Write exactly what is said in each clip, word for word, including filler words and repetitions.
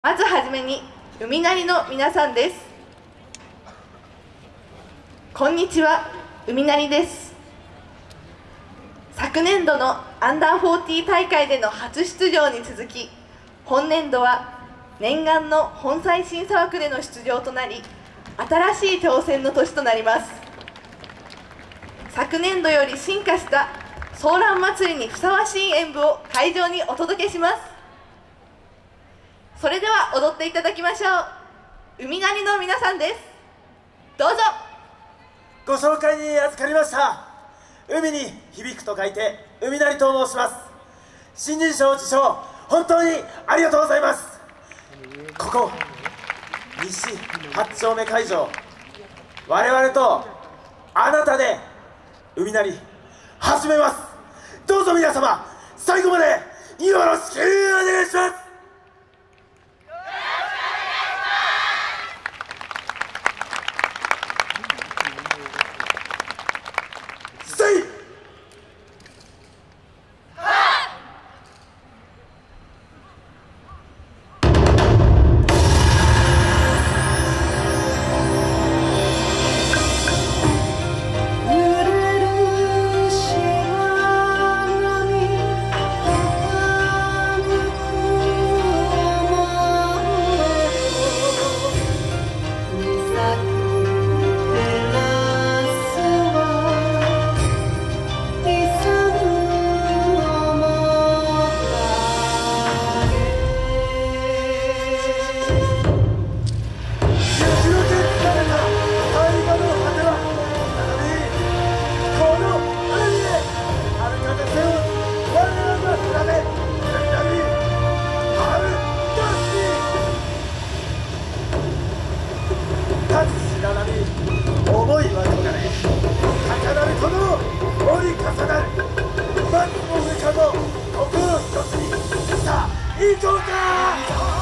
まずはじめに海なりの皆さんです。こんにちは、海なりです。昨年度のアンダーフォーティー大会での初出場に続き、本年度は念願の本妻審査枠での出場となり、新しい挑戦の年となります。昨年度より進化したソーラン祭りにふさわしい演舞を会場にお届けします。それでは踊っていただきましょう。海なりの皆さんです。どうぞ。 ご紹介に預かりました。海に響くと書いて海なりと申します。新人賞受賞本当にありがとうございます。ここ西はち丁目会場、我々とあなたで海なり始めます。どうぞ皆様最後までよろしくお願いします。思いはとがれ高鳴るこの折り重なる万の上かの心一つに、さあ行こうか。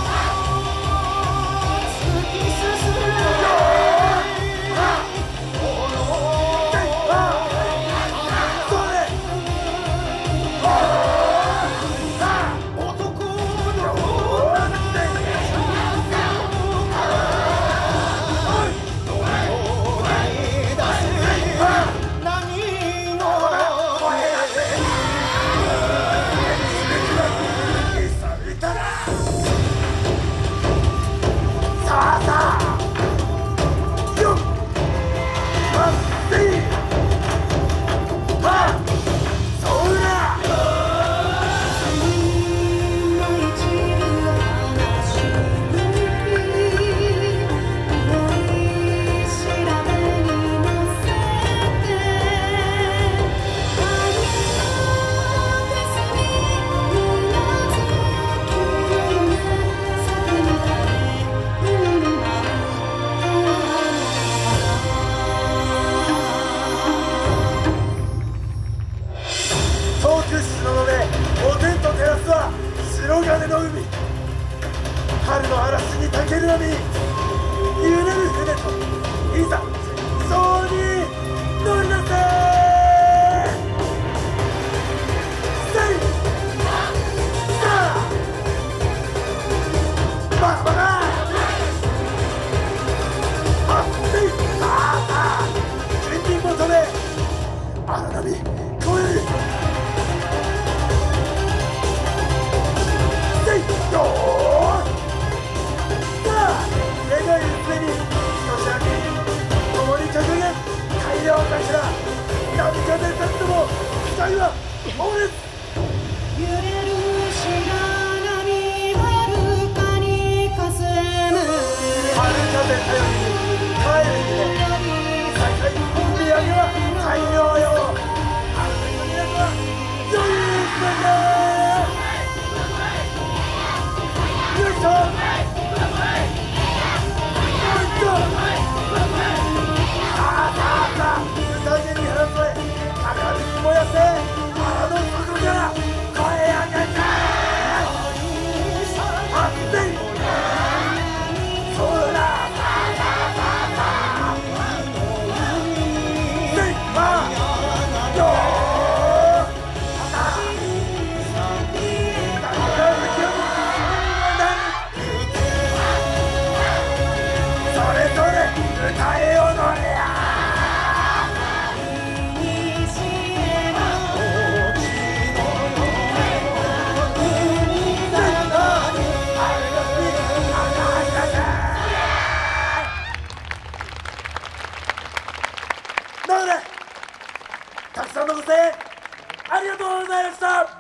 白金の海、春の嵐にたける波、揺れる船といざ戦争に乗りなせ。せいさあバカバカあっせいさあさあ全人求め荒波超える。よーさあ願い上に少し明け共に掲げ大量頭波風立っても期待は猛烈。 揺れる白波遥かにかすむ春風頼りに帰る夢、再々土産は大量よ。春の都は良い姿だ。さあさあさあ宴に花添え明るく燃やせ腹の底から声上げて発展そうださあさあさあさあせいまよーさあのご声援ありがとうございました。